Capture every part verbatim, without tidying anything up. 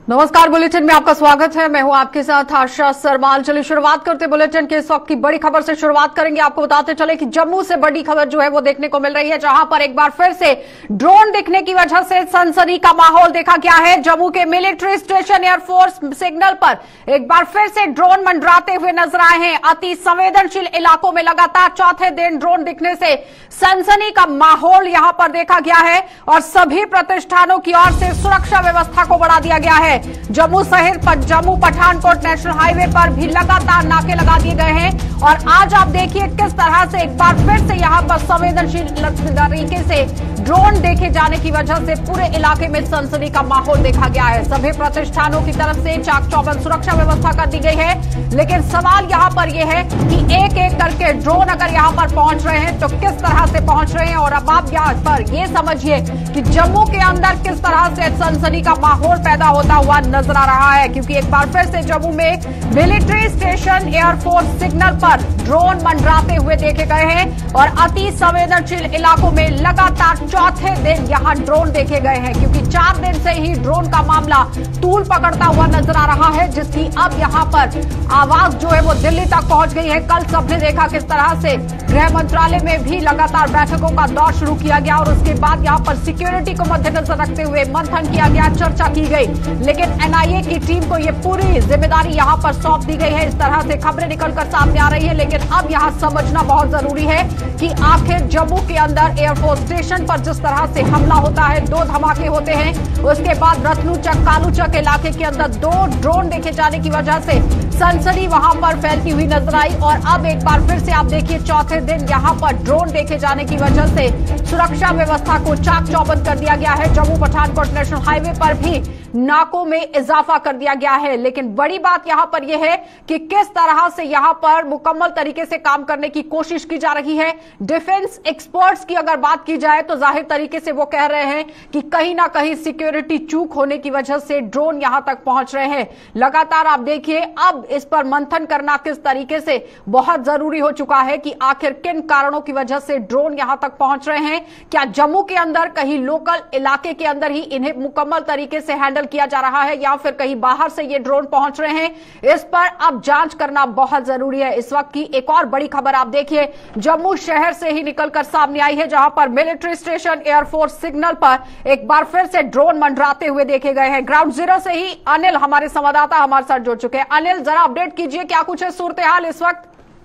नमस्कार, बुलेटिन में आपका स्वागत है। मैं हूं आपके साथ आशा सरमाल। चलिए शुरुआत करते बुलेटिन के इस वक्त की बड़ी खबर से शुरुआत करेंगे। आपको बताते चले कि जम्मू से बड़ी खबर जो है वो देखने को मिल रही है, जहां पर एक बार फिर से ड्रोन दिखने की वजह से सनसनी का माहौल देखा गया है। जम्मू के मिलिट्री स्टेशन एयरफोर्स सिग्नल पर एक बार फिर से ड्रोन मंडराते हुए नजर आए हैं। अति संवेदनशील इलाकों में लगातार चौथे दिन ड्रोन दिखने से सनसनी का माहौल यहां पर देखा गया है और सभी प्रतिष्ठानों की ओर से सुरक्षा व्यवस्था को बढ़ा दिया गया है। जम्मू शहर पर जम्मू पठानकोट नेशनल हाईवे पर भी लगातार नाके लगा दिए गए हैं और आज आप देखिए किस तरह से एक बार फिर से यहां पर संवेदनशील तरीके से ड्रोन देखे जाने की वजह से पूरे इलाके में सनसनी का माहौल देखा गया है। सभी प्रतिष्ठानों की तरफ से चाक चौबंद सुरक्षा व्यवस्था कर दी गई है, लेकिन सवाल यहां पर यह है कि एक एक करके ड्रोन अगर यहां पर पहुंच रहे हैं तो किस तरह से पहुंच रहे हैं। और अब आप यहां पर यह समझिए कि जम्मू के अंदर किस तरह से सनसनी का माहौल पैदा होता हुआ नजर आ रहा है, क्योंकि एक बार फिर से जम्मू में मिलिट्री स्टेशन एयरफोर्स सिग्नल पर ड्रोन मंडराते हुए देखे गए हैं और अति संवेदनशील इलाकों में लगातार चौथे दिन यहां ड्रोन देखे गए हैं, क्योंकि चार दिन से ही ड्रोन का मामला तूल पकड़ता हुआ नजर आ रहा है, जिसकी अब यहां पर आवाज जो है वो दिल्ली तक पहुंच गई है। कल सबने देखा किस तरह से गृह मंत्रालय में भी लगातार बैठकों का दौर शुरू किया गया और उसके बाद यहां पर सिक्योरिटी को मद्देनजर रखते हुए मंथन किया गया, चर्चा की गई, लेकिन एनआईए की टीम को यह पूरी जिम्मेदारी यहां पर सौंप दी गई है। इस तरह से खबरें निकलकर सामने आ रही है, लेकिन अब यहां समझना बहुत जरूरी है कि आखिर जम्मू के अंदर एयरफोर्स स्टेशन पर जिस तरह से हमला होता है, दो धमाके होते हैं, उसके बाद रत्नूचक कालूचक इलाके के अंदर दो ड्रोन देखे जाने की वजह से सनसनी वहां पर फैलती हुई नजर आई और अब एक बार फिर से आप देखिए चौथे दिन यहां पर ड्रोन देखे जाने की वजह से सुरक्षा व्यवस्था को चाक चौबंद कर दिया गया है। जम्मू पठानकोट नेशनल हाईवे पर भी नाकों में इजाफा कर दिया गया है, लेकिन बड़ी बात यहां पर यह है कि किस तरह से यहां पर मुकम्मल तरीके से काम करने की कोशिश की जा रही है। डिफेंस एक्सपर्ट्स की अगर बात की जाए तो जाहिर तरीके से वो कह रहे हैं कि कहीं ना कहीं सिक्योरिटी चूक होने की वजह से ड्रोन यहां तक पहुंच रहे हैं। लगातार आप देखिए अब इस पर मंथन करना किस तरीके से बहुत जरूरी हो चुका है कि आखिर किन कारणों की वजह से ड्रोन यहां तक पहुंच रहे हैं। क्या जम्मू के अंदर कहीं लोकल इलाके के अंदर ही इन्हें मुकम्मल तरीके से हैंडल किया जा रहा है या फिर कहीं बाहर से ये ड्रोन पहुंच रहे हैं, इस पर अब जांच करना बहुत जरूरी है। इस वक्त की एक और बड़ी खबर आप देखिए जम्मू शहर से ही निकलकर सामने आई है, जहां पर मिलिट्री स्टेशन एयरफोर्स सिग्नल पर एक बार फिर से ड्रोन मंडराते हुए देखे गए हैं। ग्राउंड जीरो से ही अनिल हमारे संवाददाता हमारे साथ जुड़ चुके हैं। अनिल, जरा अपडेट कीजिए, क्या कुछ है सूरत हाल इस वक्त?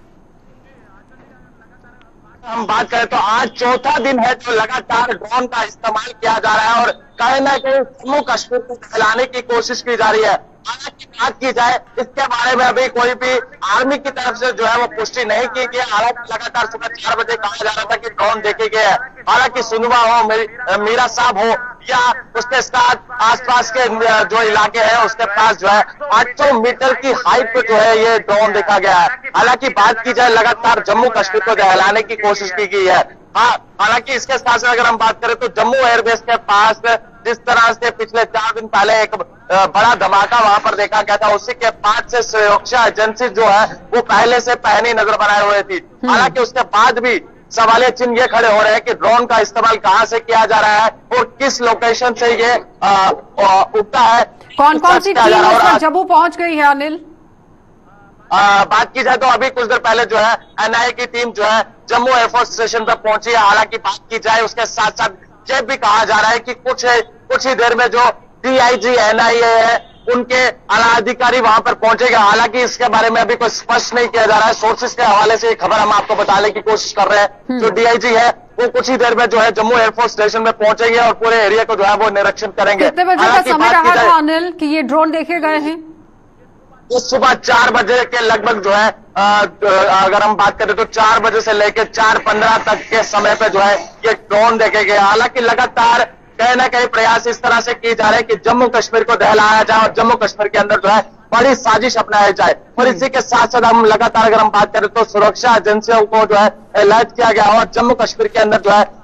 हम बात करें तो आज चौथा दिन है जो लगातार ड्रोन का इस्तेमाल किया जा रहा है और कहीं ना कहीं जम्मू कश्मीर को फैलाने की कोशिश की जा रही है। हालांकि बात की जाए इसके बारे में अभी कोई भी आर्मी की तरफ से जो है वो पुष्टि नहीं की गई। हालांकि लगातार सुबह चार बजे कहा जा रहा था कि ड्रोन देखे गए हैं। हालांकि सुनवा हो, मीरा साहब हो या उसके साथ आसपास के जो इलाके हैं उसके पास जो है आठ सौ मीटर की हाइट पर जो है ये ड्रोन देखा गया है। हालांकि बात की जाए लगातार जम्मू कश्मीर को दहलाने की कोशिश की गई है। हाँ, हालांकि इसके साथ साथ अगर हम बात करें तो जम्मू एयरबेस के पास जिस तरह से पिछले चार दिन पहले एक बड़ा धमाका वहां पर देखा गया था, उसी के बाद से सुरक्षा एजेंसी जो है वो पहले से पैनी नजर बनाए हुए थी। हालांकि उसके बाद भी सवालिया चिन्ह ये खड़े हो रहे हैं कि ड्रोन का इस्तेमाल कहां से किया जा रहा है और किस लोकेशन से ये उगता है। कौन कौन सी टीम जम्मू पहुंच गई है अनिल? आ, बात की जाए तो अभी कुछ देर पहले जो है एनआईए की टीम जो है जम्मू एयरफोर्स स्टेशन पर पहुंची है। हालांकि बात की जाए उसके साथ साथ ये भी कहा जा रहा है कि कुछ कुछ ही देर में जो डीआईजी एनआईए है उनके आला अधिकारी वहां पर पहुंचेगा। हालांकि इसके बारे में अभी कोई स्पष्ट नहीं किया जा रहा है। सोर्सेज के हवाले से ये खबर हम आपको बताने की कोशिश कर रहे हैं। जो डीआईजी है वो कुछ ही देर में जो है जम्मू एयरफोर्स स्टेशन में पहुंचेंगे और पूरे एरिया को जो है वो निरीक्षण करेंगे। कितने बजे का समय रहा था अनिल कि ये ड्रोन देखे गए हैं? ये सुबह चार बजे के लगभग जो है आ, अगर हम बात करें तो चार बजे से लेकर चार पंद्रह तक के समय पे जो है ये ड्रोन देखे गए। हालांकि लगातार कहीं ना कहीं प्रयास इस तरह से किए जा रहे हैं कि जम्मू कश्मीर को दहलाया जाए और जम्मू कश्मीर के अंदर जो है बड़ी साजिश अपनाई जाए। और इसी के साथ साथ हम लगातार अगर हम बात करें तो सुरक्षा एजेंसियों को जो है अलर्ट किया गया और जम्मू कश्मीर के अंदर जो है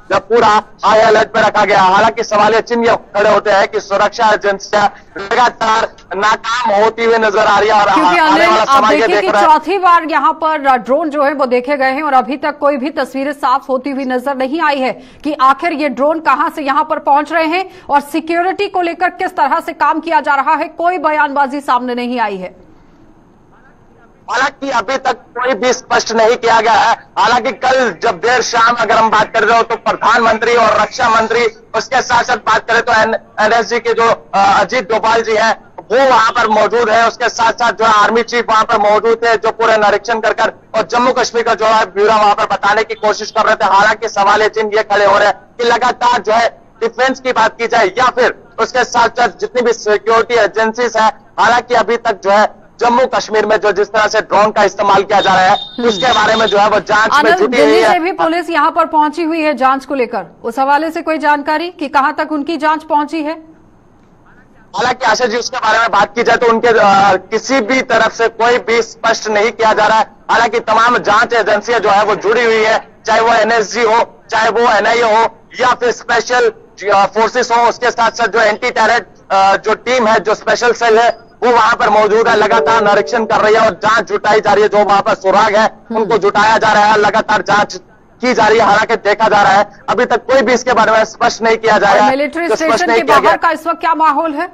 पूरा हाई अलर्ट पर रखा गया। हालांकि सवालिया चिन्ह खड़े होते हैं कि सुरक्षा एजेंसियां लगातार नाकाम होती हुई नजर आ रही है। और क्योंकि आने वाला आप समय ये देखिए देख कि रहे हैं चौथी बार यहाँ पर ड्रोन जो है वो देखे गए हैं और अभी तक कोई भी तस्वीरें साफ होती हुई नजर नहीं आई है कि आखिर ये ड्रोन कहां से यहाँ पर पहुंच रहे हैं और सिक्योरिटी को लेकर किस तरह से काम किया जा रहा है, कोई बयानबाजी सामने नहीं आई है। हालांकि अभी तक कोई भी स्पष्ट नहीं किया गया है। हालांकि कल जब देर शाम अगर हम बात कर रहे हो तो प्रधानमंत्री और रक्षा मंत्री, उसके साथ साथ बात करें तो एनएसजी के जो अजीत डोभाल जी हैं वो वहां पर मौजूद है। उसके साथ साथ जो है आर्मी चीफ वहां पर मौजूद थे जो पूरे निरीक्षण कर कर और जम्मू कश्मीर का जो है ब्यूरो वहां पर बताने की कोशिश कर रहे थे। हालांकि सवाल चिन्ह ये खड़े हो रहे हैं कि लगातार जो है डिफेंस की बात की जाए या फिर उसके साथ साथ जितनी भी सिक्योरिटी एजेंसीज है, हालांकि अभी तक जो है जम्मू कश्मीर में जो जिस तरह से ड्रोन का इस्तेमाल किया जा रहा है उसके बारे में जो है वो जांच में जुटी हुई है। दिल्ली से भी पुलिस यहां पर पहुंची हुई है जांच को लेकर, उस हवाले से कोई जानकारी कि कहां तक उनकी जांच पहुंची है? हालांकि आशा जी उसके बारे में बात की जाए तो उनके आ, किसी भी तरफ से कोई भी स्पष्ट नहीं किया जा रहा है। हालांकि तमाम जांच एजेंसियां जो है वो जुड़ी हुई है, चाहे वो एनएसजी हो, चाहे वो एनआईए हो या फिर स्पेशल फोर्सेस हो। उसके साथ साथ जो एंटी टेरर जो टीम है, जो स्पेशल सेल है, वो वहां पर मौजूद है, लगातार निरीक्षण कर रही है और जांच जुटाई जा रही है। जो वहां पर सुराग है उनको जुटाया जा रहा है, लगातार जांच की जा रही है। हालांकि देखा जा रहा है अभी तक कोई भी इसके बारे में स्पष्ट नहीं किया जा रहा है। मिलिट्री स्टेशन के बाहर का इस वक्त क्या माहौल है?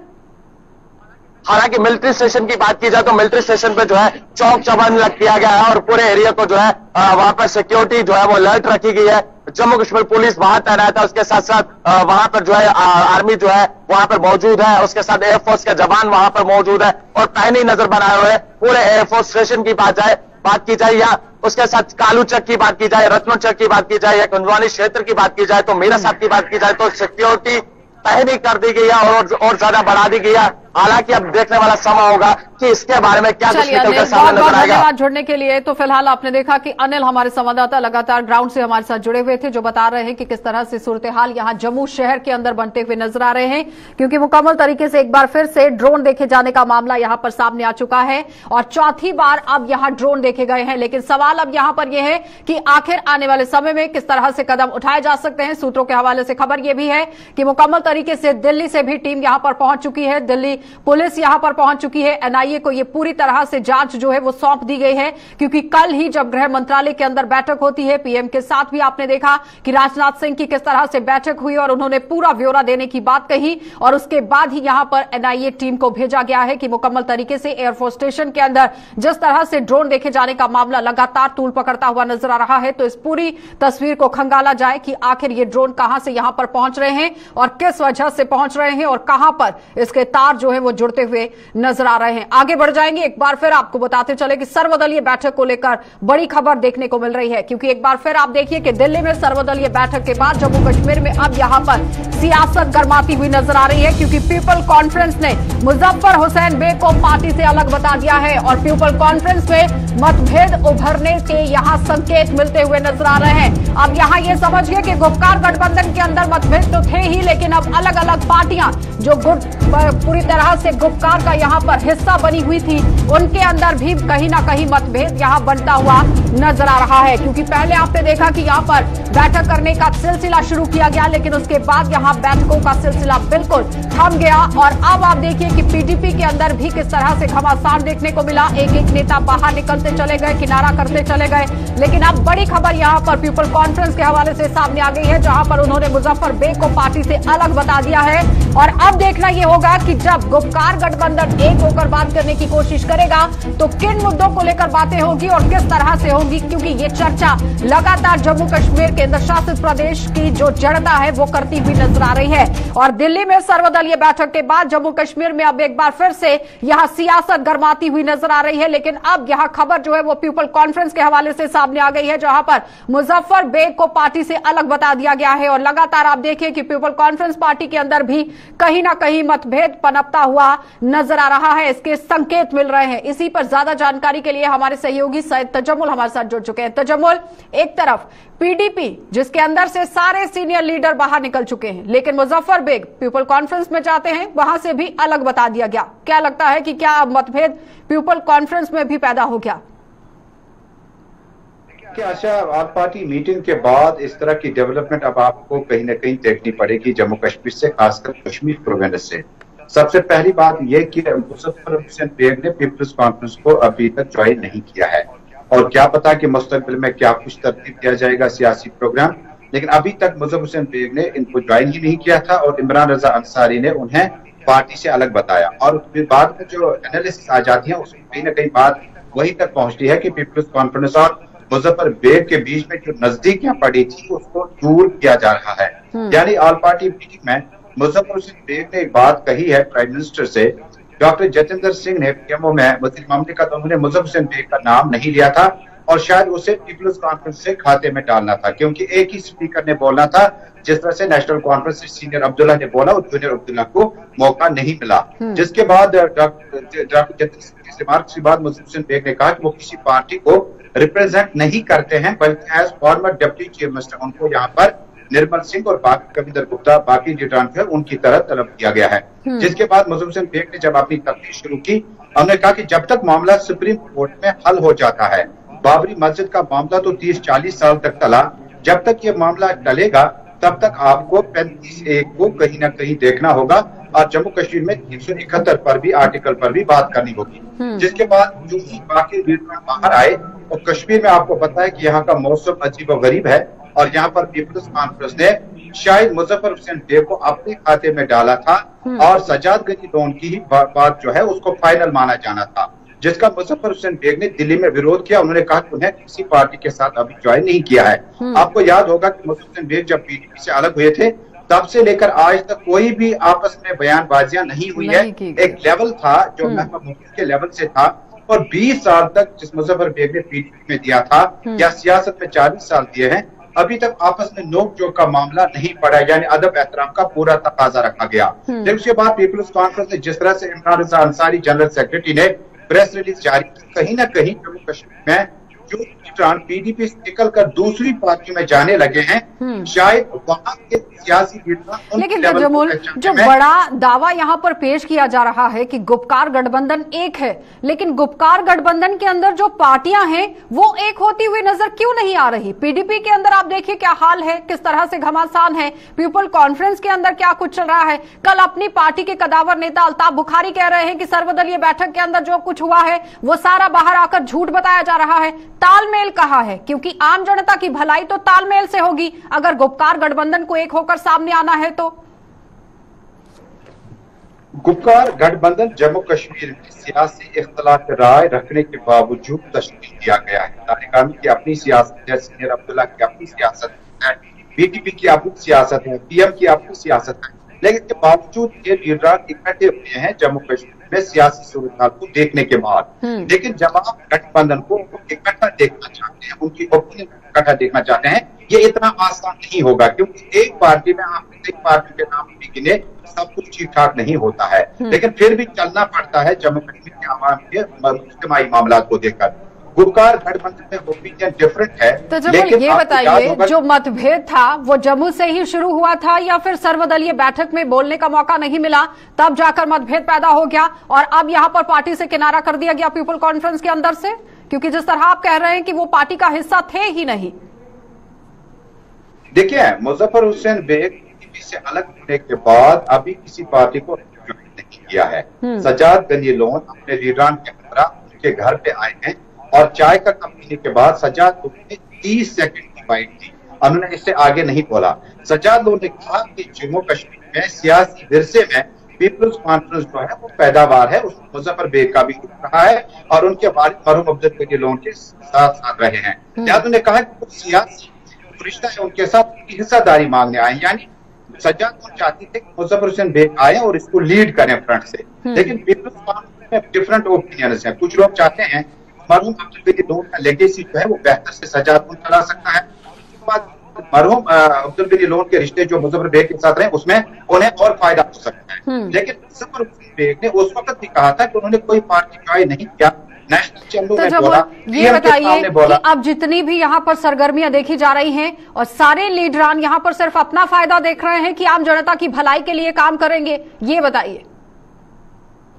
हालांकि मिलिट्री स्टेशन की बात की जाए तो मिलिट्री स्टेशन पे जो है चौक चौबंद किया गया है और पूरे एरिया को जो है वहां पर सिक्योरिटी जो है वो अलर्ट रखी गई है। जम्मू कश्मीर पुलिस वहां तैनात है, उसके साथ साथ वहां पर जो है आर्मी जो है वहां पर मौजूद है, उसके साथ एयरफोर्स के जवान वहां पर मौजूद है और पैनी नजर बनाए हुए पूरे एयरफोर्स स्टेशन की बात जाए बात की जाए या उसके साथ कालू चक की बात की जाए, रत्नो चक की बात की जाए या कुंजवानी क्षेत्र की बात की जाए तो मीरा साहब की बात की जाए तो सिक्योरिटी पैनी कर दी गई है और और ज्यादा बढ़ा दी गई है। हालांकि अब देखने वाला समय होगा कि इसके बारे में क्या कुछ निकल कर सामने नजर आएगा। धन्यवाद जुड़ने के लिए। तो फिलहाल आपने देखा कि अनिल हमारे संवाददाता लगातार ग्राउंड से हमारे साथ जुड़े हुए थे, जो बता रहे हैं कि किस तरह से सूरत हाल यहां जम्मू शहर के अंदर बनते हुए नजर आ रहे हैं, क्योंकि मुकम्मल तरीके से एक बार फिर से ड्रोन देखे जाने का मामला यहां पर सामने आ चुका है और चौथी बार अब यहां ड्रोन देखे गए हैं। लेकिन सवाल अब यहां पर यह है कि आखिर आने वाले समय में किस तरह से कदम उठाए जा सकते हैं। सूत्रों के हवाले से खबर यह भी है कि मुकम्मल तरीके से दिल्ली से भी टीम यहां पर पहुंच चुकी है, दिल्ली पुलिस यहां पर पहुंच चुकी है। एनआईए को यह पूरी तरह से जांच जो है वो सौंप दी गई है, क्योंकि कल ही जब गृह मंत्रालय के अंदर बैठक होती है पीएम के साथ भी आपने देखा कि राजनाथ सिंह की किस तरह से बैठक हुई और उन्होंने पूरा ब्यौरा देने की बात कही और उसके बाद ही यहां पर एनआईए टीम को भेजा गया है कि मुकम्मल तरीके से एयरफोर्स स्टेशन के अंदर जिस तरह से ड्रोन देखे जाने का मामला लगातार तूल पकड़ता हुआ नजर आ रहा है, तो इस पूरी तस्वीर को खंगाला जाए कि आखिर ये ड्रोन कहां से यहां पर पहुंच रहे हैं और किस वजह से पहुंच रहे हैं और कहां पर इसके तार जो है वो जुड़ते हुए नजर आ रहे हैं। आगे बढ़ जाएंगे, एक बार फिर आपको बताते चले कि सर्वदलीय बैठक को लेकर बड़ी खबर देखने को मिल रही है, क्योंकि एक बार फिर आप देखिए कि दिल्ली में सर्वदलीय बैठक के बाद जम्मू कश्मीर में अब यहां पर सियासत गर्माती हुई नजर आ रही है, क्योंकि पीपल कॉन्फ्रेंस ने मुजफ्फर हुसैन बेग को पार्टी से अलग बता दिया है और पीपल कॉन्फ्रेंस में मतभेद उभरने के यहां संकेत मिलते हुए नजर आ रहे हैं। अब यहां यह समझिए कि गुपकार गठबंधन के अंदर मतभेद तो थे ही, लेकिन अब अलग अलग पार्टियां जो गुट पूरी तरह से गुपकार का यहां पर हिस्सा बनी हुई थी, उनके अंदर भी कहीं ना कहीं मतभेद यहां बनता हुआ नजर आ रहा है। क्योंकि पहले आपने देखा कि यहां पर बैठक करने का सिलसिला शुरू किया गया, लेकिन उसके बाद यहां बैठकों का सिलसिला बिल्कुल थम गया और अब आप देखिए कि पीडीपी के अंदर भी किस तरह से घमासान देखने को मिला। एक एक नेता बाहर निकलते चले गए, किनारा करते चले गए, लेकिन अब बड़ी खबर यहां पर पीपल कॉन्फ्रेंस के हवाले से सामने आ गई है, जहां पर उन्होंने मुजफ्फर बेग को पार्टी से अलग बता दिया है और अब देखना यह होगा कि जब गुपकार गठबंधन एक होकर बात करने की कोशिश करेगा तो किन मुद्दों को लेकर बातें होगी और किस तरह से होगी, क्योंकि ये चर्चा लगातार जम्मू कश्मीर केंद्र शासित प्रदेश की जो जड़ता है वो करती हुई नजर आ रही है। और दिल्ली में सर्वदलीय बैठक के बाद जम्मू कश्मीर में अब एक बार फिर से यहां सियासत गर्माती हुई नजर आ रही है, लेकिन अब यहां खबर जो है वो पीपल कॉन्फ्रेंस के हवाले से सामने आ गई है, जहां पर मुजफ्फर बेग को पार्टी से अलग बता दिया गया है और लगातार आप देखिए कि पीपल कॉन्फ्रेंस पार्टी के अंदर भी कहीं ना कहीं मतभेद पनपता हुआ नजर आ रहा है, इसके संकेत मिल रहे हैं। इसी पर ज्यादा जानकारी के लिए हमारे सहयोगी सैयद तजम्मुल हमारे साथ जुड़ चुके हैं। तजम्मुल, एक तरफ पीडीपी जिसके अंदर से सारे सीनियर लीडर बाहर निकल चुके हैं, लेकिन मुजफ्फर बेग पीपल कॉन्फ्रेंस में जाते हैं, वहां से भी अलग बता दिया गया। क्या लगता है कि क्या मतभेद पीपल कॉन्फ्रेंस में भी पैदा हो गया? कि आशा, ऑल पार्टी मीटिंग के बाद इस तरह की डेवलपमेंट अब आपको कहीं ना कहीं देखनी पड़ेगी जम्मू कश्मीर से, खासकर कश्मीर प्रोविंस से। सबसे पहली बात यह कि मुजफ्फर हुसैन बेग ने पीपल्स कॉन्फ्रेंस को अभी तक ज्वाइन नहीं किया है, और क्या पता कि मुस्तकबिल में क्या कुछ तरतीब दिया जाएगा सियासी प्रोग्राम, लेकिन अभी तक मुजफ्फर हुसैन बेग ने इनको ज्वाइन ही नहीं किया था और इमरान रजा अंसारी ने उन्हें पार्टी से अलग बताया। और फिर बाद में जो एनालिसिस आ जाती है उसमें कहीं ना कहीं बात वही तक पहुंचती है कि पीपल्स कॉन्फ्रेंस और मुजफ्फर बेग के बीच में जो नजदीकियां पड़ी थी उसको दूर किया जा रहा है। यानी ऑल पार्टी मीटिंग में मुजफ्फर हुसैन बेग ने एक बात कही है प्राइम मिनिस्टर से। डॉक्टर जितेंद्र सिंह ने पीएमओ में वजीर मामलिकत, उन्होंने मुजफ्फर हुसैन बेग का नाम नहीं लिया था और शायद उसे पीपल्स कॉन्फ्रेंस से खाते में डालना था, क्योंकि एक ही स्पीकर ने बोलना था। जिस तरह से नेशनल कॉन्फ्रेंस से सीनियर अब्दुल्ला ने बोला और जूनियर अब्दुल्ला को मौका नहीं मिला, जिसके बाद डॉक्टर जितेंद्र सिंह के रिमार्क्स के बाद मुजफ्फर हुसैन बेग ने कहा कि वो किसी पार्टी को रिप्रेजेंट नहीं करते हैं, बल्कि as former deputy chief minister उनको यहाँ पर निर्मल सिंह और बाकी कविंदर गुप्ता, बाकी लीडरान थे उनकी तरह तलब किया गया है। जिसके बाद मुजफ्फर हुसैन बेग ने जब अपनी तफ्तीश शुरू की, उन्होंने कहा कि जब तक मामला सुप्रीम कोर्ट में हल हो जाता है, बाबरी मस्जिद का मामला तो तीस चालीस साल तक टला, जब तक ये मामला टलेगा तब तक आपको पैंतीस एक को कहीं ना कहीं देखना होगा और जम्मू कश्मीर में तीन सौ इकहत्तर पर भी आर्टिकल पर भी बात करनी होगी। जिसके बाद जो ही बाकी लीडर बाहर आए और कश्मीर में आपको पता है कि यहाँ का मौसम अजीब और गरीब है और यहाँ पर पीपल्स कॉन्फ्रेंस ने शायद मुजफ्फर हुसैन बेग को अपने खाते में डाला था और सजाद गनी लोन की ही बात जो है उसको फाइनल माना जाना था, जिसका मुजफ्फर हुसैन बेग ने दिल्ली में विरोध किया। उन्होंने कहा कि उन्हें किसी पार्टी के साथ अभी ज्वाइन नहीं किया है। आपको याद होगा कि मुजफ्फर हुसैन बेग जब पीडीपी से अलग हुए थे तब से लेकर आज तक कोई भी आपस में बयानबाजियां नहीं हुई है। एक लेवल था जो महबूबा मुफ्ती के लेवल से था और बीस साल तक जिस मुजफ्फर बेग ने पीडीपी में दिया था या सियासत में चालीस साल दिए हैं, अभी तक आपस में नोक जोक का मामला नहीं पड़ा, यानी अदब एहतराम का पूरा तकाजा रखा गया। लेकिन उसके बाद पीपल्स कॉन्फ्रेंस ने जिस तरह से इमरान रजा अंसारी जनरल सेक्रेटरी ने प्रेस रिलीज जारी की, कहीं ना कहीं जम्मू कश्मीर में जो लीडरान पीडीपी से निकलकर दूसरी पार्टी में जाने लगे हैं, शायद वहां के सियासी लीडर। लेकिन जमूल, जो बड़ा दावा यहाँ पर पेश किया जा रहा है कि गुपकार गठबंधन एक है, लेकिन गुपकार गठबंधन के अंदर जो पार्टियां हैं वो एक होती हुई नजर क्यों नहीं आ रही? पीडीपी के अंदर आप देखिए क्या हाल है, किस तरह से घमासान है। पीपल कॉन्फ्रेंस के अंदर क्या कुछ चल रहा है। कल अपनी पार्टी के कदावर नेता अल्ताफ बुखारी कह रहे हैं कि सर्वदलीय बैठक के अंदर जो कुछ हुआ है वो सारा बाहर आकर झूठ बताया जा रहा है। तालमेल कहाँ है? क्योंकि आम जनता की भलाई तो तालमेल से होगी अगर गुपकार गठबंधन को एक होकर सामने आना है तो। गुपकार गठबंधन जम्मू कश्मीर में सियासी इख्तलाफ राय रखने के बावजूद तश्कील किया गया है। तारिकामी की अपनी सियासत है, सीनियर अब्दुल्ला की अपनी सियासत है, बीटीपी की अपनी सियासत है, पीएम की अपनी सियासत है, लेकिन इसके बावजूद ये लीडर इकट्ठे हुए हैं जम्मू कश्मीर में सियासी सूरत को देखने के बाद। लेकिन जब आप गठबंधन को इकट्ठा देखना चाहते हैं, उनकी ओपिनियन इकट्ठा देखना चाहते हैं, ये इतना आसान नहीं होगा, क्योंकि एक पार्टी में आप एक पार्टी के नाम भी गिने सब कुछ ठीक ठाक नहीं होता है। लेकिन फिर भी चलना पड़ता है जम्मू कश्मीर के आवाम के इज्तिमाई मामला को देखकर। गुपकार गठबंधन में ओपिनियन डिफरेंट है। तो जब ये बताइए, जो मतभेद था वो जम्मू से ही शुरू हुआ था या फिर सर्वदलीय बैठक में बोलने का मौका नहीं मिला तब जाकर मतभेद पैदा हो गया और अब यहाँ पर पार्टी से किनारा कर दिया गया पीपल कॉन्फ्रेंस के अंदर से? क्योंकि जिस तरह आप कह रहे हैं कि वो पार्टी का हिस्सा थे ही नहीं। देखिए, मुजफ्फर हुसैन बेग पीडीपी से अलग होने के बाद अभी किसी पार्टी को ज्वाइन नहीं किया है। सजाद गनी लोन अपने लीडरान के हमरा उनके घर पे आए हैं और चाय का कप पीने के बाद सजाद लोन ने तीस सेकंड की बाइट दी, उन्होंने इससे आगे नहीं बोला। सजाद लोन ने कहा कि जम्मू कश्मीर में सियासी विरसे में पीपल्स कॉन्फ्रेंस जो है वो पैदावार है, उसमें मुजफ्फर बेग का भी रहा है और उनके वारिस मरहूम अब्दुल गनी लोन के साथ साथ रहे हैं। सजाद ने कहा कि सियासी रिश्ता है उनके साथ उनकी हिस्सादारी मांगने आए, यानी सजाद लोन चाहती थे कि मुजफ्फर हुसैन बेग आए और इसको लीड करें फ्रंट से। लेकिन पीपल्स कॉन्फ्रेंस में डिफरेंट ओपिनियंस हैं। कुछ लोग चाहते हैं मरहूम अब्दुल गनी लोन का लेगेसी जो है वो बेहतर से सजाद लोन चला सकता है। उसके बाद मरहूम अब्दुल गनी लोन के रिश्ते जो मुजफ्फर बेग के साथ रहे उसमें उन्हें और फायदा हो सकता है। लेकिन मुजफ्फर हुसैन बेग ने उस वक्त भी कहा था कि उन्होंने कोई पार्टी ज्वाइन नहीं किया। नेशनल तो जब ये बताइए कि अब जितनी भी यहाँ पर सरगर्मियां देखी जा रही हैं और सारे लीडरान यहाँ पर सिर्फ अपना फायदा देख रहे हैं कि आम जनता की भलाई के लिए काम करेंगे, ये बताइए।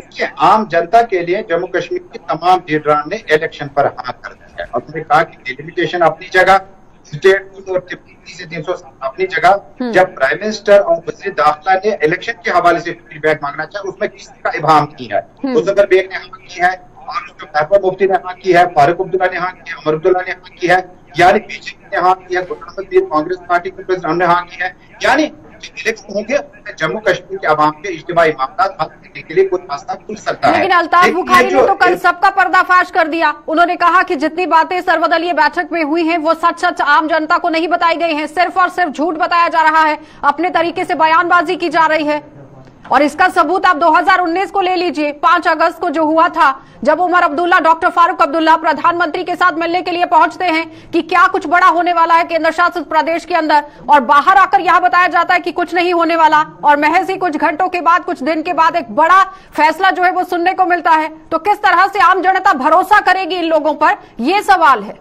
आम जनता के लिए जम्मू कश्मीर की तमाम लीडरान ने इलेक्शन पर हाँ कर दिया है। उन्होंने कहा कि डिलिमिटेशन अपनी जगह, स्टेट और से तीन सौ अपनी जगह। जब प्राइम मिनिस्टर और वज़ीर दाखिला ने इलेक्शन के हवाले से फीडबैक मांगना चाहे, उसमें किसी का इबाम नहीं है। मुज़फ़्फ़र बेग ने हाँ की है, और उसमें महबूबा मुफ्ती ने हाँ की है, फारूक अब्दुल्ला ने हाँ की है, उमर अब्दुल्ला ने हाँ की है, यानी बीजेपी ने हाँ की है, गुलाम नबी कांग्रेस पार्टी के प्रेसिडेंट ने हाँ की है। यानी इलेक्शन होंगे, जम्मू कश्मीर के अवाम के इज्तिमाई मामला हल करने के लिए कोई रास्ता खुल सकता है। लेकिन अल्ताफ बुखारी ने तो कल सबका पर्दाफाश कर दिया। उन्होंने कहा कि जितनी बातें सर्वदलीय बैठक में हुई हैं वो सच सच आम जनता को नहीं बताई गई हैं, सिर्फ और सिर्फ झूठ बताया जा रहा है, अपने तरीके से बयानबाजी की जा रही है। और इसका सबूत आप दो हज़ार उन्नीस को ले लीजिए, पांच अगस्त को जो हुआ था, जब उमर अब्दुल्ला, डॉक्टर फारूक अब्दुल्ला प्रधानमंत्री के साथ मिलने के लिए पहुंचते हैं कि क्या कुछ बड़ा होने वाला है केंद्र शासित प्रदेश के अंदर, और बाहर आकर यहां बताया जाता है कि कुछ नहीं होने वाला, और महज ही कुछ घंटों के बाद, कुछ दिन के बाद एक बड़ा फैसला जो है वो सुनने को मिलता है। तो किस तरह से आम जनता भरोसा करेगी इन लोगों पर, ये सवाल है।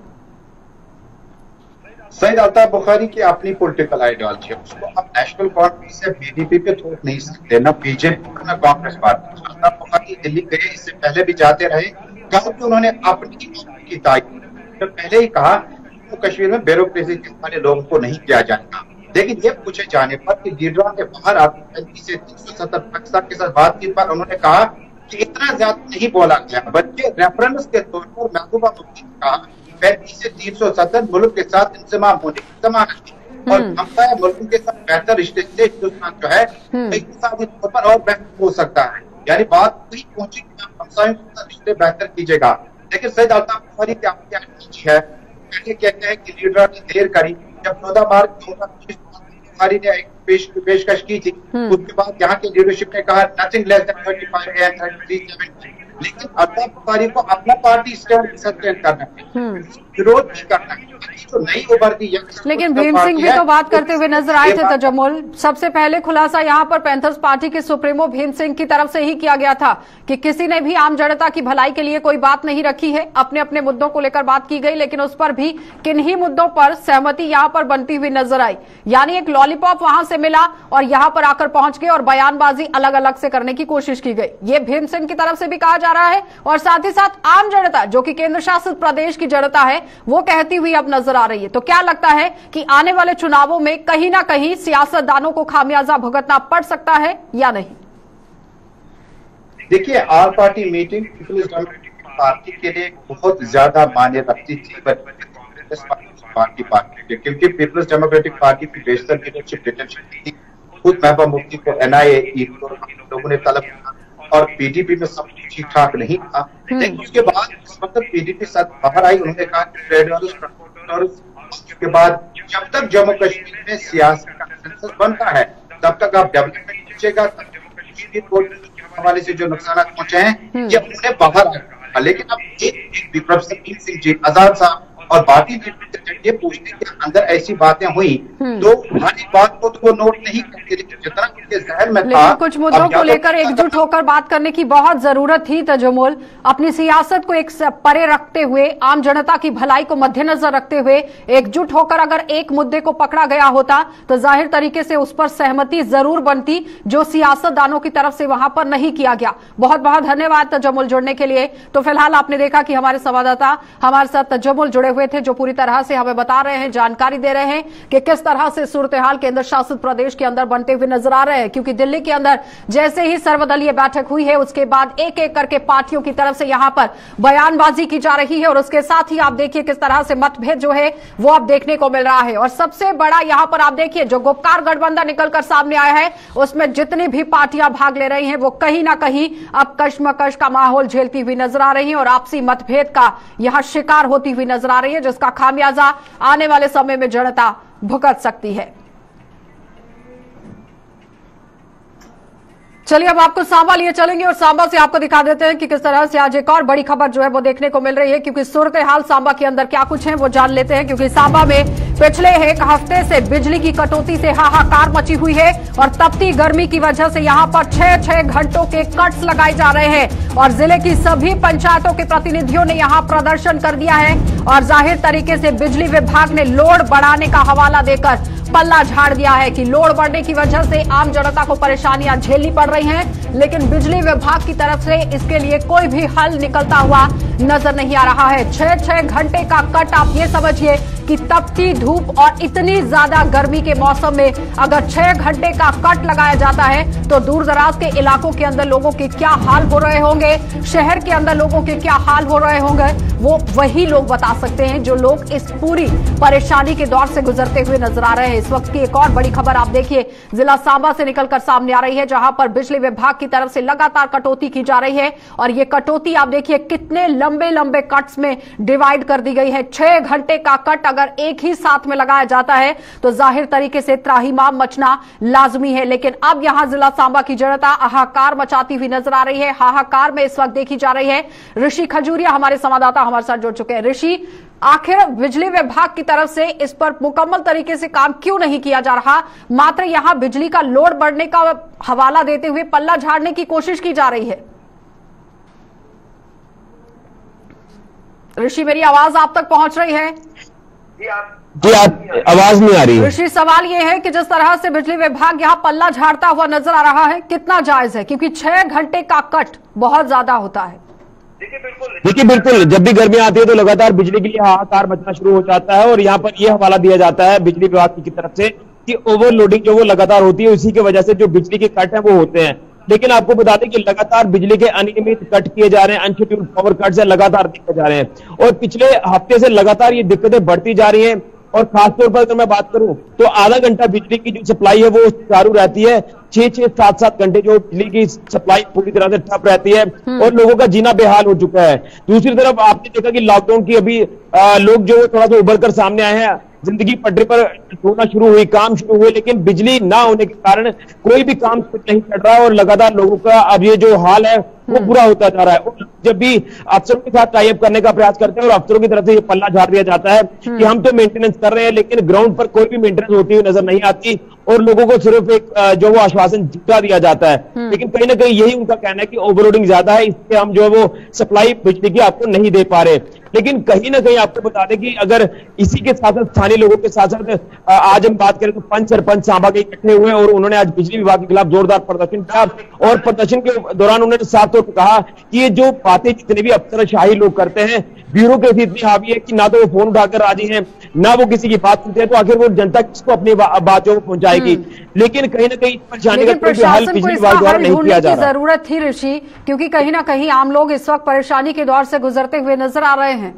सईद अल्ताफ बुखारी की अपनी पॉलिटिकल आइडियोलॉजी है, उसको आप नेशनल कॉन्फ्रेंस से बीजेपी पे थोप नहीं सकते, न बीजेपी न कांग्रेस पार्टी। अल्ताफ बुखारी दिल्ली गए, इससे पहले भी जाते रहे, कहा कि उन्होंने अपनी की तारीफ तो पहले ही कहा तो कश्मीर में ब्यूरोक्रेसी वाले लोगों को नहीं किया जाएगा। लेकिन ये पूछे जाने पर कि लीडरों ने बाहर आकर से तीन सौ सत्तर पाकिस्तान के साथ बातचीत पर उन्होंने कहा कि इतना ज्यादा नहीं बोला गया, बल्कि रेफरेंस के तौर पर महबूबा मुफ्ती ने कहा पैंतीस से तीन सौ सत्तर मुल्क के साथ इंतजाम होने की जमानत थी, और हमसा मुल्क के साथ बेहतर रिश्ते से हिंदुस्तान जो है इक़्तिसादी तौर पर और बेहतर हो सकता है। यानी बात वही पहुंची कि हमसायों के साथ रिश्ते बेहतर कीजिएगा। लेकिन सईद अल्ताफ बुखारी की अपनी आइडियोलॉजी है, पहले कहते हैं कि लीडर ने देर करी। जब चौदह मार्च दो हजार उन्नीस बुखारी ने एक पेश पेशकश की थी, उसके बाद यहाँ की लीडरशिप ने कहा nothing less than thirty five and thirty seven. लेकिन अल्ताफ बुखारी को अपना पार्टी स्टैंड सस्टेन करना है, विरोध नहीं करना है। जो नई उभरती है, लेकिन भीम सिंह भी तो बात करते हुए नजर आए थे तजम्मुल। सबसे पहले खुलासा यहाँ पर पैंथर्स पार्टी के सुप्रीमो भीम सिंह की तरफ से ही किया गया था कि किसी ने भी आम जनता की भलाई के लिए कोई बात नहीं रखी है, अपने अपने मुद्दों को लेकर बात की गई, लेकिन उस पर भी किन्हीं मुद्दों पर सहमति यहाँ पर बनती हुई नजर आई। यानी एक लॉलीपॉप वहां से मिला और यहाँ पर आकर पहुंच गए और बयानबाजी अलग अलग से करने की कोशिश की गई। ये भीम सिंह की तरफ से भी कहा जा रहा है, और साथ ही साथ आम जनता जो कि केंद्र शासित प्रदेश की जनता है वो कहती हुई अब नजर आ रही है। तो क्या लगता है कि आने वाले चुनावों में कहीं ना कहीं सियासतदानों को खामियाजा भुगतना पड़ सकता है या नहीं? देखिए, all party meeting people's democratic party के लिए बहुत ज्यादा मायने रखती थी कांग्रेस पार्टी पार्टी के, क्योंकि पीपल्स डेमोक्रेटिक पार्टी की बेशतर लीडरशिप डिटेंशन थी। खुद महबूबा मुफ्ती को एन आई ए लोगों ने तलब किया, और पीडीपी में सब ठीक ठाक नहीं था। लेकिन उसके बाद इस वक्त पीडीपी साथ बाहर आई, उन्होंने कहा कि ट्रेड के बाद जब तक जम्मू कश्मीर में सियासी का कंसेंसस बनता है तब तक आप डेवलपमेंट कीजिएगा, तब जम्मू कश्मीर को हवाले से जो नुकसान पहुंचे हैं ये उन्हें बाहर आएगा। लेकिन अब एक प्रोफेसर भीम सिंह जी, आजाद साहब और बाकी ये पूछते कि अंदर ऐसी बातें हुई तो हर एक बात को तो वो नोट नहीं करते, जितना उनके जहन में था। कुछ मुद्दों को लेकर एकजुट होकर बात करने की बहुत जरूरत थी तजम्मुल। अपनी सियासत को एक परे रखते हुए, आम जनता की भलाई को मद्देनजर रखते हुए एकजुट होकर अगर एक मुद्दे को पकड़ा गया होता तो जाहिर तरीके से उस पर सहमति जरूर बनती, जो सियासतदानों की तरफ से वहां पर नहीं किया गया। बहुत बहुत धन्यवाद तजम्मुल जुड़ने के लिए। तो फिलहाल आपने देखा कि हमारे संवाददाता हमारे साथ तजम्मुल जुड़े हुए थे, जो पूरी तरह से हमें बता रहे हैं, जानकारी दे रहे हैं कि किस तरह से सूरत हाल केंद्र शासित प्रदेश के अंदर बनते हुए नजर आ रहे हैं। क्योंकि दिल्ली के अंदर जैसे ही सर्वदलीय बैठक हुई है उसके बाद एक एक करके पार्टियों की तरफ से यहां पर बयानबाजी की जा रही है, और उसके साथ ही आप देखिए किस तरह से मतभेद जो है वो अब देखने को मिल रहा है। और सबसे बड़ा यहां पर आप देखिए जो गुपकार गठबंधन निकलकर सामने आया है, उसमें जितनी भी पार्टियां भाग ले रही हैं वो कहीं ना कहीं अब कश्मकश का माहौल झेलती हुई नजर आ रही है और आपसी मतभेद का यहां शिकार होती हुई नजर आ रही है, जिसका खामियाजा आने वाले समय में जनता भुगत सकती है। चलिए अब आपको सांबा लिए चलेंगे और सांबा से आपको दिखा देते हैं कि किस तरह से आज एक और बड़ी खबर जो है वो देखने को मिल रही है। क्योंकि सूरत हाल सांबा के अंदर क्या कुछ है वो जान लेते हैं। क्योंकि सांबा में पिछले एक हफ्ते से बिजली की कटौती से हाहाकार मची हुई है और तपती गर्मी की वजह से यहां पर छह छह घंटों के कट्स लगाए जा रहे हैं और जिले की सभी पंचायतों के प्रतिनिधियों ने यहां प्रदर्शन कर दिया है और जाहिर तरीके से बिजली विभाग ने लोड बढ़ाने का हवाला देकर पल्ला झाड़ दिया है कि लोड बढ़ने की वजह से आम जनता को परेशानियां झेलनी पड़ रही हैं। लेकिन बिजली विभाग की तरफ से इसके लिए कोई भी हल निकलता हुआ नजर नहीं आ रहा है। छह छह घंटे का कट, आप ये समझिए कि तपती धूप और इतनी ज्यादा गर्मी के मौसम में अगर छह घंटे का कट लगाया जाता है तो दूर दराज के इलाकों के अंदर लोगों के क्या हाल हो रहे होंगे, शहर के अंदर लोगों के क्या हाल हो रहे होंगे, वो वही लोग बता सकते हैं जो लोग इस पूरी परेशानी के दौर से गुजरते हुए नजर आ रहे हैं। इस वक्त की एक और बड़ी खबर आप देखिए जिला सांबा से निकलकर सामने आ रही है, जहां पर बिजली विभाग की तरफ से लगातार कटौती की जा रही है और ये कटौती आप देखिए कितने लंबे लंबे कट्स में डिवाइड कर दी गई है। छह घंटे का कट अगर एक ही साथ में लगाया जाता है तो जाहिर तरीके से त्राहिमाम मचना लाजमी है। लेकिन अब यहां जिला सांबा की जनता हाहाकार मचाती हुई नजर आ रही है। हाहाकार में इस वक्त देखी जा रही है। ऋषि खजूरिया हमारे संवाददाता हमारे साथ जुड़ चुके हैं। ऋषि, आखिर बिजली विभाग की तरफ से इस पर मुकम्मल तरीके से काम क्यों नहीं किया जा रहा, मात्र यहां बिजली का लोड बढ़ने का हवाला देते हुए पल्ला झाड़ने की कोशिश की जा रही है? ऋषि, मेरी आवाज आप तक पहुंच रही है? जी आप आवाज नहीं आ रही है। ऋषि, सवाल यह है कि जिस तरह से बिजली विभाग यहां पल्ला झाड़ता हुआ नजर आ रहा है, कितना जायज है? क्योंकि छह घंटे का कट बहुत ज्यादा होता है। देखिए बिल्कुल देखिए बिल्कुल जब भी गर्मी आती है तो लगातार बिजली के लिए हाहाकार मचना शुरू हो जाता है और यहाँ पर यह हवाला दिया जाता है बिजली विभाग की तरफ से कि ओवरलोडिंग जो वो लगातार होती है, उसी की वजह से जो बिजली के कट है वो होते हैं। लेकिन आपको बता दें कि लगातार बिजली के अनियमित कट किए जा रहे हैं, अनशेड्यूल्ड पावर कट से लगातार दिखे जा रहे हैं और पिछले हफ्ते से लगातार ये दिक्कतें बढ़ती जा रही हैं। और खासतौर पर अगर मैं बात करूं तो आधा घंटा बिजली की जो सप्लाई है वो चालू रहती है, छह छह सात सात घंटे जो बिजली की सप्लाई पूरी तरह से ठप रहती है और लोगों का जीना बेहाल हो चुका है। दूसरी तरफ आपने देखा कि लॉकडाउन की अभी आ, लोग जो थोड़ा सा उभर कर सामने आए हैं, जिंदगी पटरी पर होना शुरू हुई, काम शुरू हुए, लेकिन बिजली ना होने के कारण कोई भी काम नहीं चल रहा और लगातार लोगों का अब ये जो हाल है वो बुरा होता जा रहा है। और जब भी अफसरों के साथ टाई अप करने का प्रयास करते हैं और अफसरों की तरफ से ये पल्ला झाड़ दिया जाता है कि हम तो मेंटेनेंस कर रहे हैं, लेकिन ग्राउंड पर कोई भी मेंटेनेंस होती हुई नजर नहीं आती और लोगों को सिर्फ एक जो वो आश्वासन झूठा दिया जाता है। लेकिन कहीं ना कहीं यही उनका कहना है कि ओवरलोडिंग ज्यादा है, इससे हम जो है वो सप्लाई बिजली की आपको नहीं दे पा रहे। लेकिन कहीं ना कहीं आपको बता दें कि अगर इसी के साथ साथ स्थानीय लोगों के साथ साथ आज हम बात करें तो पंच सरपंच सांबा के इकट्ठे हुए और उन्होंने आज बिजली विभाग के खिलाफ जोरदार प्रदर्शन किया और प्रदर्शन के दौरान उन्होंने साफ तौर पर कहा कि ये जो बातें जितने भी अफसरशाही लोग करते हैं, ब्यूरोक्रेसी इतनी हावी है कि ना तो वो फोन उठाकर राजी हैं, ना वो किसी की बात सुनते हैं, तो आखिर वो जनता किसको अपनी बात जो पहुंचाएगी। लेकिन कहीं ना कहीं परेशानी का कोई भी हल बिजली विभाग द्वारा नहीं किया जा रहा। जरूरत थी ऋषि, क्योंकि कहीं ना कहीं आम लोग इस वक्त परेशानी के दौर से गुजरते हुए नजर आ रहे हैं।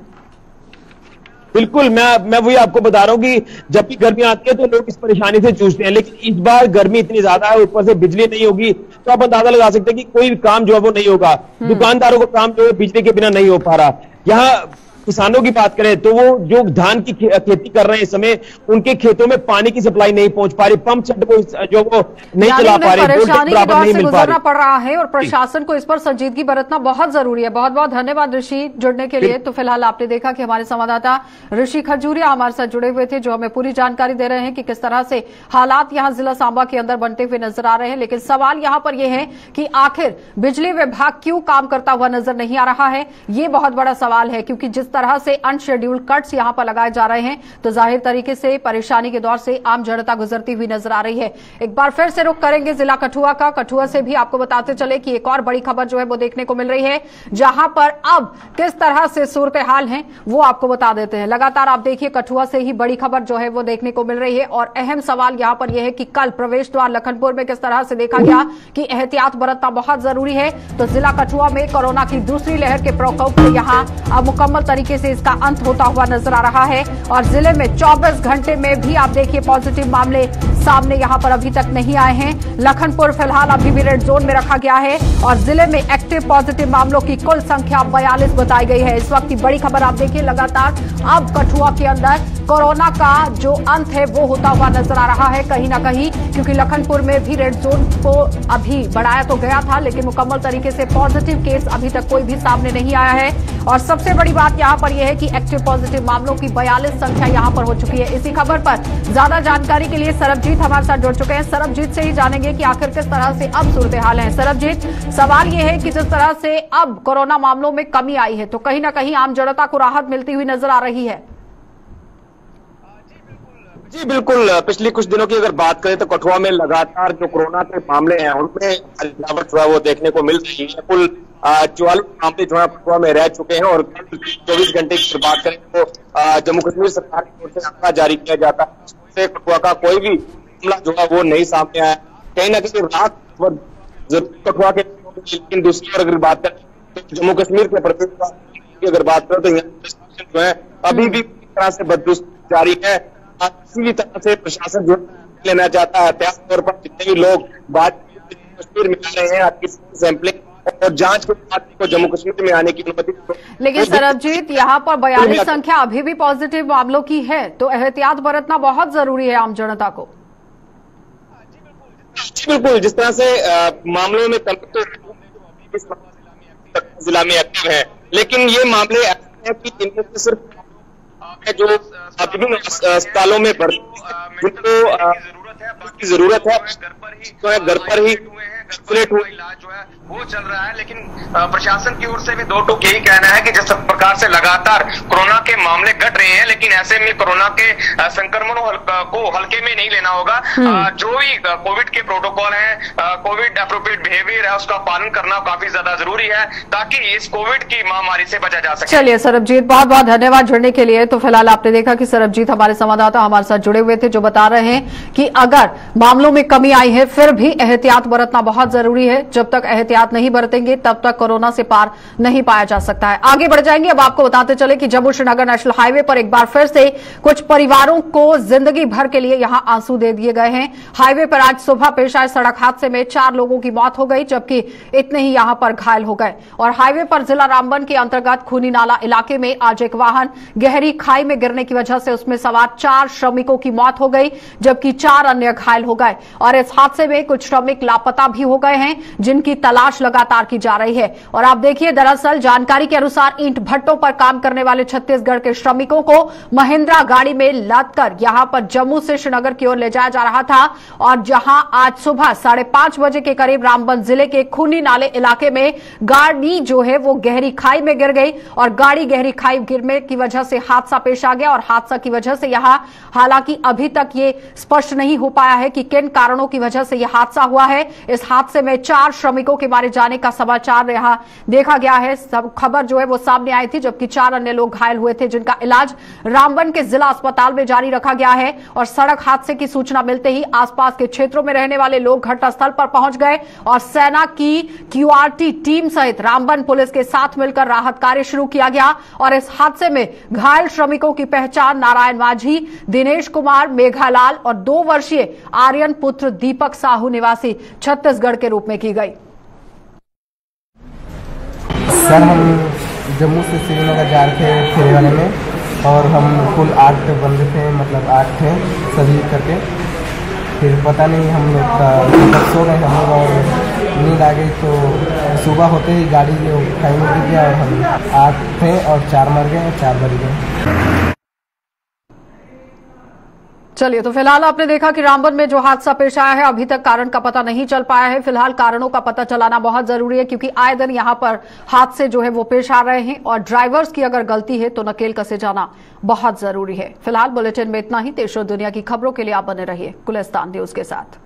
बिल्कुल, मैं मैं वही आपको बता रहा हूं कि जब भी गर्मी आती है तो लोग इस परेशानी से जूझते हैं, लेकिन इस बार गर्मी इतनी ज्यादा है, ऊपर से बिजली नहीं होगी तो आप अंदाजा लगा सकते हैं कि कोई भी काम जो है वो नहीं होगा। दुकानदारों का काम जो है बिजली के बिना नहीं हो पा रहा। यहाँ किसानों की बात करें तो वो जो धान की खे, खेती कर रहे हैं इस समय, उनके खेतों में पानी की सप्लाई नहीं पहुंच पा रही, पंप सेट को जो वो नहीं चला पा रहे, परेशानी के दौर से गुजरना पड़ रहा है और प्रशासन को इस पर संजीदगी बरतना बहुत जरूरी है। बहुत बहुत धन्यवाद ऋषि जुड़ने के लिए। तो फिलहाल आपने देखा कि हमारे संवाददाता ऋषि खजूरिया हमारे साथ जुड़े हुए थे, जो हमें पूरी जानकारी दे रहे हैं कि किस तरह से हालात यहां जिला सांबा के अंदर बनते हुए नजर आ रहे हैं। लेकिन सवाल यहां पर यह है कि आखिर बिजली विभाग क्यों काम करता हुआ नजर नहीं आ रहा है, ये बहुत बड़ा सवाल है। क्योंकि जिस तरह से अनशेड्यूल्ड कट्स यहां पर लगाए जा रहे हैं तो जाहिर तरीके से परेशानी के दौर से आम जनता गुजरती हुई नजर आ रही है। एक बार फिर से रुख करेंगे जिला कठुआ का। कठुआ से भी आपको बताते चले कि एक और बड़ी खबर जो है वो देखने को मिल रही है, जहां पर अब किस तरह से सूरत हाल है वो आपको बता देते हैं। लगातार आप देखिए कठुआ से ही बड़ी खबर जो है वो देखने को मिल रही है और अहम सवाल यहां पर यह है कि कल प्रवेश द्वार लखनपुर में किस तरह से देखा गया कि एहतियात बरतना बहुत जरूरी है। तो जिला कठुआ में कोरोना की दूसरी लहर के प्रकोप से यहां अब मुकम्मल तरीके से इसका अंत होता हुआ नजर आ रहा है और जिले में चौबीस घंटे में भी आप देखिए पॉजिटिव मामले सामने यहां पर अभी तक नहीं आए हैं। लखनपुर फिलहाल अभी भी रेड जोन में रखा गया है और जिले में एक्टिव पॉजिटिव मामलों की कुल संख्या बयालीस बताई गई है। इस वक्त की बड़ी खबर आप देखिए, लगातार अब कठुआ के अंदर कोरोना का जो अंत है वो होता हुआ नजर आ रहा है कहीं ना कहीं, क्योंकि लखनपुर में भी रेड जोन को अभी बढ़ाया तो गया था, लेकिन मुकम्मल तरीके से पॉजिटिव केस अभी तक कोई भी सामने नहीं आया है। और सबसे बड़ी बात यहां पर यह है कि एक्टिव पॉजिटिव मामलों की बयालीस संख्या यहां पर हो चुकी है। इसी खबर पर ज्यादा जानकारी के लिए सरबजीत हमारे साथ जुड़ चुके हैं। सरबजीत से ही जानेंगे कि आखिर किस तरह से अब सूरत हाल है। सरबजीत, सवाल यह है कि जिस तरह से अब कोरोना मामलों में कमी आई है तो कहीं ना कहीं आम जनता को राहत मिलती हुई नजर आ रही है। जी बिल्कुल, पिछले कुछ दिनों की अगर बात करें तो कठुआ में लगातार जो कोरोना के मामले हैं उनमें गिरावट जो है वो देखने को मिल रही है। कुल चौवालीस मामले जो है कठुआ में रह चुके हैं और चौबीस घंटे की बात करें तो जम्मू कश्मीर सरकार की ओर से आंकड़ा जारी किया जाता है, उससे कठुआ का कोई भी मामला जो है वो नहीं सामने आया। कहीं ना कहीं रात कठुआ के, लेकिन दूसरी ओर अगर बात करें तो जम्मू कश्मीर के प्रदेश की अगर बात करें तो यहाँ जो है अभी भी तरह से बददुरुस्ती जारी है। किसी भी तरह से प्रशासन जो लेना चाहता है, एहतियात तौर पर जितने भी लोग बात कश्मीर में आ रहे हैं सैंपलिंग और जांच के बाद को जम्मू कश्मीर में आने की अनुमति। लेकिन सरबजीत, यहाँ पर बयालीस संख्या अभी भी पॉजिटिव मामलों की है, तो एहतियात बरतना बहुत जरूरी है आम जनता को। बिल्कुल, जिस तरह से आ, मामलों में जिला में एक्टिव है, लेकिन ये मामले ऐसे हैं कि इनमें से सिर्फ जो विभिन्न अस्पतालों में जिनको जरूरत है तो है घर पर ही इलाज जो है वो चल रहा है। लेकिन प्रशासन की ओर से भी दो टूक यही कहना है कि जिस प्रकार से लगातार कोरोना के मामले घट रहे हैं, लेकिन ऐसे में कोरोना के संक्रमण को हल्के में नहीं लेना होगा। जो भी कोविड के प्रोटोकॉल हैं, कोविड एप्रोप्रिएट बिहेवियर है, उसका पालन करना काफी ज्यादा जरूरी है ताकि इस कोविड की महामारी से बचा जा सके। चलिए सरबजीत, बहुत बहुत धन्यवाद जुड़ने के लिए। तो फिलहाल आपने देखा कि सरबजीत हमारे संवाददाता हमारे साथ जुड़े हुए थे, जो बता रहे हैं कि अगर मामलों में कमी आई है फिर भी एहतियात बरतना बहुत जरूरी है। जब तक एहतियात नहीं बरतेंगे तब तक कोरोना से पार नहीं पाया जा सकता है। आगे बढ़ जाएंगे। अब आपको बताते चले कि जम्मू श्रीनगर नेशनल हाईवे पर एक बार फिर से कुछ परिवारों को जिंदगी भर के लिए यहां आंसू दे दिए गए हैं। हाईवे पर आज सुबह पेश आए सड़क हादसे में चार लोगों की मौत हो गई, जबकि इतने ही यहां पर घायल हो गए। और हाईवे पर जिला रामबन के अंतर्गत खूनी नाला इलाके में आज एक वाहन गहरी खाई में गिरने की वजह से उसमें सवार चार श्रमिकों की मौत हो गई, जबकि चार अन्य घायल हो गए। और इस हादसे में कुछ श्रमिक लापता भी हो गए हैं, जिनकी तलाश लगातार की जा रही है। और आप देखिए, दरअसल जानकारी के अनुसार ईंट भट्टों पर काम करने वाले छत्तीसगढ़ के श्रमिकों को महिंद्रा गाड़ी में लादकर यहां पर जम्मू से श्रीनगर की ओर ले जाया जा रहा था। और जहां आज सुबह साढ़े पांच बजे के करीब रामबन जिले के खूनी नाले इलाके में गाड़ी जो है वो गहरी खाई में गिर गई और गाड़ी गहरी खाई गिरने की वजह से हादसा पेश आ गया। और हादसा की वजह से यहां हालांकि अभी तक ये स्पष्ट नहीं हो पाया है कि किन कारणों की वजह से यह हादसा हुआ है। इस हादसे में चार श्रमिकों के मारे जाने का समाचार यहां देखा गया है। सब खबर जो है वो सामने आई थी, जबकि चार अन्य लोग घायल हुए थे, जिनका इलाज रामबन के जिला अस्पताल में जारी रखा गया है। और सड़क हादसे की सूचना मिलते ही आसपास के क्षेत्रों में रहने वाले लोग घटनास्थल पर पहुंच गए और सेना की क्यूआरटी टीम सहित रामबन पुलिस के साथ मिलकर राहत कार्य शुरू किया गया। और इस हादसे में घायल श्रमिकों की पहचान नारायण माझी, दिनेश कुमार, मेघालाल और दो वर्षीय आर्यन पुत्र दीपक साहू निवासी छत्तीसगढ़ के रूप में की गई। सर, हम जम्मू से श्रीनगर जा रहे थे फेरी वाले में और हम कुल आठ बंदे थे, मतलब आठ थे सभी करके। फिर पता नहीं हम लोग का सो गए हम लोग और नींद आ गई, तो सुबह होते ही गाड़ी जो खाई में गिर गया और हम आठ थे और चार मर गए और चार बच गए। चलिए, तो फिलहाल आपने देखा कि रामबन में जो हादसा पेश आया है, अभी तक कारण का पता नहीं चल पाया है। फिलहाल कारणों का पता चलाना बहुत जरूरी है, क्योंकि आए दिन यहां पर हादसे जो है वो पेश आ रहे हैं और ड्राइवर्स की अगर गलती है तो नकेल कसे जाना बहुत जरूरी है। फिलहाल बुलेटिन में इतना ही। देश और दुनिया की खबरों के लिए आप बने रहिए गुलिस्तान न्यूज के साथ।